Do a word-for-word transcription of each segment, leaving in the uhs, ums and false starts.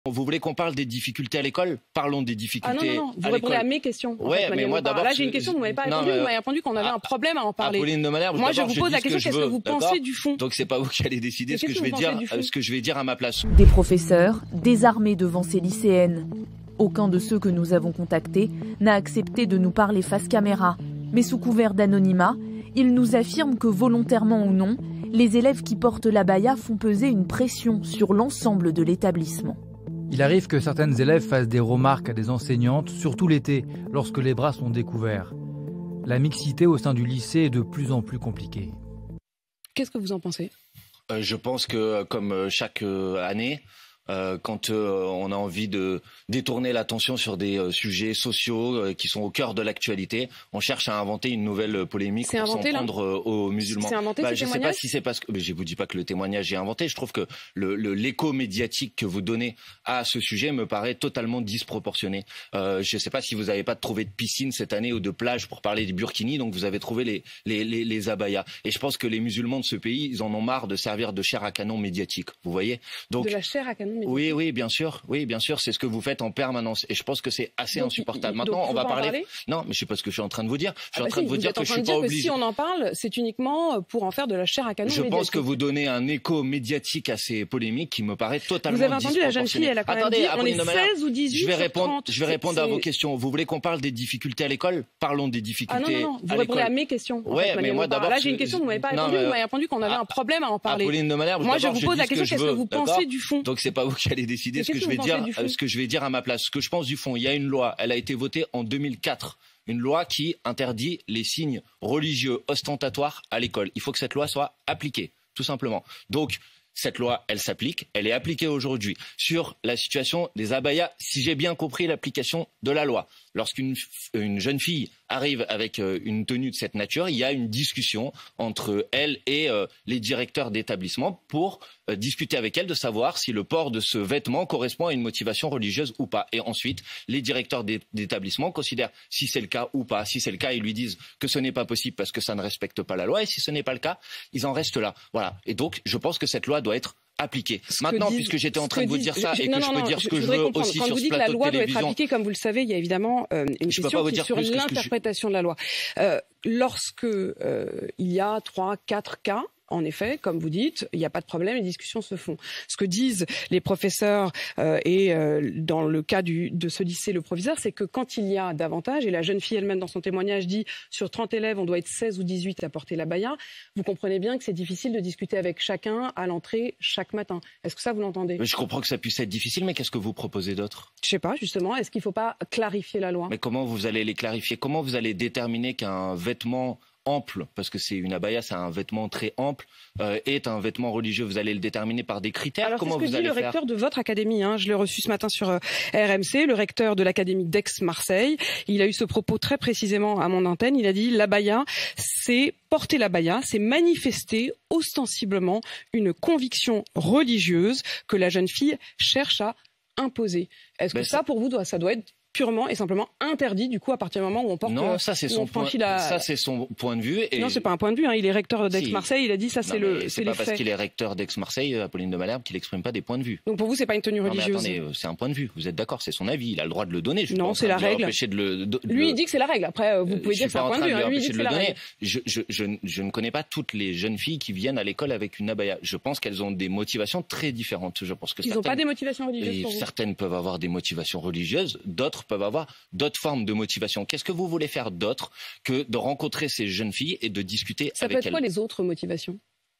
Vous voulez qu'on parle des difficultés à l'école? Parlons des difficultés. Ah non, non, non. Vous répondez à mes questions. Ouais, mais moi d'abord. Là, j'ai une question, vous m'avez pas répondu. Vous m'avez répondu qu'on avait un problème à en parler. Apolline de Malherbe, moi, je vous pose la question, qu'est-ce que vous pensez du fond? Donc c'est pas vous qui allez décider ce que je vais dire, ce que je vais dire à ma place. Des professeurs, désarmés devant ces lycéennes. Aucun de ceux que nous avons contactés n'a accepté de nous parler face caméra. Mais sous couvert d'anonymat, ils nous affirment que volontairement ou non, les élèves qui portent l'abaya font peser une pression sur l'ensemble de l'établissement. Il arrive que certaines élèves fassent des remarques à des enseignantes, surtout l'été, lorsque les bras sont découverts. La mixité au sein du lycée est de plus en plus compliquée. Qu'est-ce que vous en pensez? euh, Je pense que, comme chaque euh, année, Euh, quand euh, on a envie de détourner l'attention sur des euh, sujets sociaux euh, qui sont au cœur de l'actualité, on cherche à inventer une nouvelle polémique pour s'en prendre euh, aux musulmans. C'est inventé, bah, ce je ne sais pas si c'est parce que... Je ne vous dis pas que le témoignage est inventé. Je trouve que le, le, l'écho médiatique que vous donnez à ce sujet me paraît totalement disproportionné. Euh, je ne sais pas si vous n'avez pas trouvé de piscine cette année ou de plage pour parler des burkinis, donc vous avez trouvé les, les, les, les abayas. Et je pense que les musulmans de ce pays, ils en ont marre de servir de chair à canon médiatique. Vous voyez? Donc, de la chair à canon. Oui, oui, bien sûr, oui, bien sûr, c'est ce que vous faites en permanence, et je pense que c'est assez donc, insupportable. Maintenant, on va parler... parler. Non, mais je sais pas ce que je suis en train de vous dire. Je suis ah en bah train si, de vous, vous dire que en je suis pas dire obligé. Que si on en parle, c'est uniquement pour en faire de la chair à canon. Je médiatique. pense que vous donnez un écho médiatique à ces polémiques qui me paraît totalement. Vous avez entendu la jeune fille, elle a quand même Attendez, dit, on est seize ou dix-huit. Je vais répondre, trente, je vais répondre à vos questions. Vous voulez qu'on parle des difficultés à l'école? Parlons des difficultés. Ah non, non, non. Vous répondez à mes questions. Ouais, mais moi d'abord. Là, j'ai une question, vous m'avez pas répondu. Vous m'avez répondu qu'on avait un problème à en parler. Apolline de Malherbe, moi, je vous pose la question, qu'est-ce que vous pensez du fond? Donc c'est pas vous qui allez décider ce que je vais dire, ce que je vais dire à ma place. Ce que je pense du fond, il y a une loi, elle a été votée en deux mille quatre. Une loi qui interdit les signes religieux ostentatoires à l'école. Il faut que cette loi soit appliquée, tout simplement. Donc, cette loi, elle s'applique, elle est appliquée aujourd'hui sur la situation des abayas, si j'ai bien compris l'application de la loi. Lorsqu'une une jeune fille arrive avec euh, une tenue de cette nature, il y a une discussion entre elle et euh, les directeurs d'établissement pour euh, discuter avec elle de savoir si le port de ce vêtement correspond à une motivation religieuse ou pas. Et ensuite, les directeurs d'établissement considèrent si c'est le cas ou pas. Si c'est le cas, ils lui disent que ce n'est pas possible parce que ça ne respecte pas la loi. Et si ce n'est pas le cas, ils en restent là. Voilà. Et donc, je pense que cette loi doit être appliquée. Maintenant, disent, puisque j'étais en train de vous dire ça je, et que non, je peux non, dire ce que je, je veux comprendre. Aussi Quand sur vous ce dites que la loi doit être télévision... appliquée, comme vous le savez, il y a évidemment euh, une je question qui est sur l'interprétation je... de la loi. Euh, lorsque euh, il y a trois, quatre cas, en effet, comme vous dites, il n'y a pas de problème, les discussions se font. Ce que disent les professeurs euh, et euh, dans le cas du, de ce lycée, le proviseur, c'est que quand il y a davantage, et la jeune fille elle-même dans son témoignage dit sur trente élèves, on doit être seize ou dix-huit à porter l'abaya, vous comprenez bien que c'est difficile de discuter avec chacun à l'entrée chaque matin. Est-ce que ça, vous l'entendez? Je comprends que ça puisse être difficile, mais qu'est-ce que vous proposez d'autre? Je sais pas, justement. Est-ce qu'il ne faut pas clarifier la loi? Mais comment vous allez les clarifier? Comment vous allez déterminer qu'un vêtement ample, parce que c'est une abaya, c'est un vêtement très ample, euh, est un vêtement religieux? Vous allez le déterminer par des critères? Alors, comment c'est ce que vous dit allez le faire? recteur de votre académie, hein. Je l'ai reçu ce matin sur euh, R M C, le recteur de l'académie d'Aix-Marseille. Il a eu ce propos très précisément à mon antenne. Il a dit l'abaya, c'est porter l'abaya, c'est manifester ostensiblement une conviction religieuse que la jeune fille cherche à imposer. Est-ce que ben ça, pour vous, doit, ça doit être purement et simplement interdit du coup à partir du moment où on porte non ça c'est son point la... ça c'est son point de vue et non c'est pas un point de vue hein. Il est recteur d'Aix-Marseille si. Il a dit ça c'est le c'est pas parce qu'il est recteur d'Aix-Marseille, Apolline de Malherbe, qu'il n'exprime pas des points de vue. Donc pour vous c'est pas une tenue religieuse? Non mais attendez, c'est un point de vue, vous êtes d'accord, c'est son avis, il a le droit de le donner. Je non c'est la règle. De le, de, lui il dit que c'est la règle, après vous pouvez dire que c'est un point de vue, lui il dit que c'est la règle. Je, je, je, je ne connais pas toutes les jeunes filles qui viennent à l'école avec une abaya. Je pense qu'elles ont des motivations très différentes. Je pense que ils n'ont pas des motivations religieuses pour vous? Certaines peuvent avoir des motivations religieuses, d'autres peuvent avoir d'autres formes de motivation. Qu'est-ce que vous voulez faire d'autre que de rencontrer ces jeunes filles et de discuter avec elles? Ça peut être quoi les autres motivations?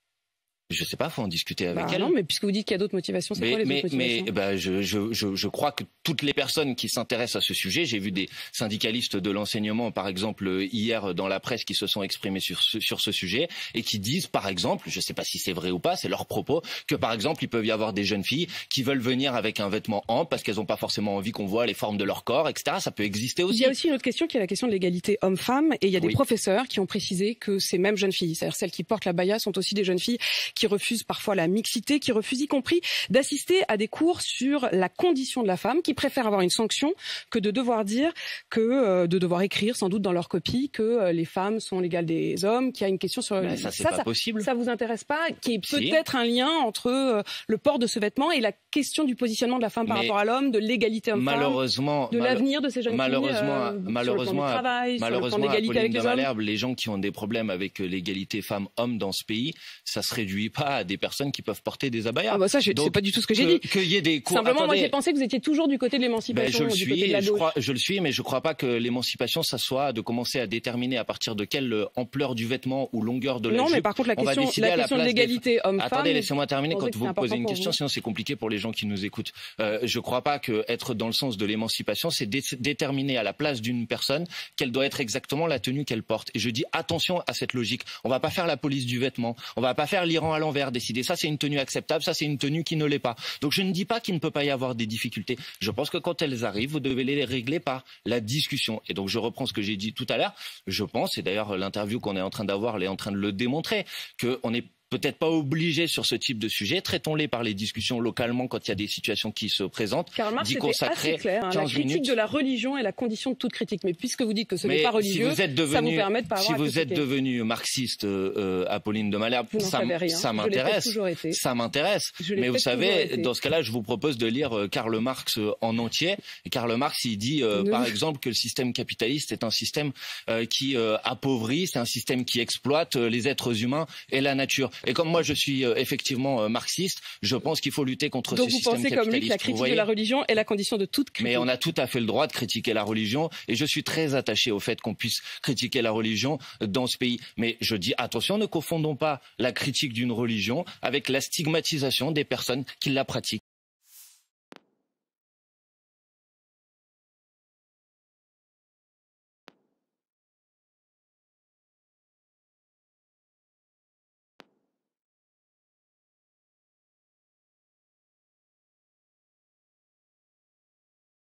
Je sais pas, faut en discuter avec bah, elle. Non, mais puisque vous dites qu'il y a d'autres motivations, c'est quoi les mais, autres motivations? Mais bah, je, je, je, je crois que toutes les personnes qui s'intéressent à ce sujet, j'ai vu des syndicalistes de l'enseignement, par exemple, hier dans la presse, qui se sont exprimés sur ce, sur ce sujet et qui disent, par exemple, je sais pas si c'est vrai ou pas, c'est leur propos, que par exemple, il peut y avoir des jeunes filles qui veulent venir avec un vêtement ample parce qu'elles n'ont pas forcément envie qu'on voit les formes de leur corps, et cetera. Ça peut exister aussi. Il y a aussi une autre question qui est la question de l'égalité homme-femme, et il y a des oui. professeurs qui ont précisé que ces mêmes jeunes filles, c'est-à-dire celles qui portent la baya, sont aussi des jeunes filles qui refusent parfois la mixité, qui refusent y compris d'assister à des cours sur la condition de la femme, qui préfèrent avoir une sanction que de devoir dire que euh, de devoir écrire sans doute dans leur copie que euh, les femmes sont l'égale des hommes, qu'il y a une question sur mais ça c'est pas ça, possible. Ça vous intéresse pas, qu'il y ait peut-être si. un lien entre euh, le port de ce vêtement et la question du positionnement de la femme par mais rapport à l'homme, de l'égalité homme-femme, malheureusement de l'avenir de ces jeunes malheureusement, filles, euh, malheureusement, sur le plan du travail, malheureusement, sur le plan d'égalité avec les hommes. Malherbe, les gens qui ont des problèmes avec l'égalité femmes-hommes dans ce pays, ça se réduit pas à des personnes qui peuvent porter des abayas. Ah bah ça, c'est pas du tout ce que j'ai dit. Qu'il y ait des cours. Simplement, Attendez. moi, j'ai pensé que vous étiez toujours du côté de l'émancipation. Ben, je le suis, suis, du côté de la je gauche. crois, je le suis, mais je crois pas que l'émancipation, ça soit de commencer à déterminer à partir de quelle ampleur du vêtement ou longueur de la non, jupe. Non, mais par contre, la question, la question de l'égalité homme-femme. Attendez, laissez-moi terminer quand vous me posez une question, sinon c'est compliqué pour les gens qui nous écoutent. Euh, je crois pas que être dans le sens de l'émancipation, c'est dé déterminer à la place d'une personne quelle doit être exactement la tenue qu'elle porte. Et je dis attention à cette logique. On va pas faire la police du vêtement. On va pas faire l'Iran à l'envers, décider ça c'est une tenue acceptable, ça c'est une tenue qui ne l'est pas. Donc je ne dis pas qu'il ne peut pas y avoir des difficultés. Je pense que quand elles arrivent, vous devez les régler par la discussion. Et donc je reprends ce que j'ai dit tout à l'heure. Je pense, et d'ailleurs l'interview qu'on est en train d'avoir est en train de le démontrer, qu'on est peut-être pas obligé sur ce type de sujet. Traitons-les par les discussions localement quand il y a des situations qui se présentent. Karl Marx était assez clair. Hein, la critique minutes. de la religion est la condition de toute critique. Mais puisque vous dites que ce n'est pas religieux, si vous êtes devenu, ça vous permet de pas avoir Si vous êtes devenu marxiste, euh, Apolline de Malherbe, ça, ça m'intéresse. Ça m'intéresse. Mais vous savez, dans ce cas-là, je vous propose de lire euh, Karl Marx euh, en entier. Et Karl Marx, il dit, euh, par exemple, que le système capitaliste est un système euh, qui euh, appauvrit, c'est un système qui exploite euh, les êtres humains et la nature. Et comme moi je suis euh, effectivement euh, marxiste, je pense qu'il faut lutter contre Donc ce système capitaliste. Donc vous pensez comme lui que la critique de la religion est la condition de toute critique. Mais on a tout à fait le droit de critiquer la religion et je suis très attaché au fait qu'on puisse critiquer la religion dans ce pays. Mais je dis attention, ne confondons pas la critique d'une religion avec la stigmatisation des personnes qui la pratiquent.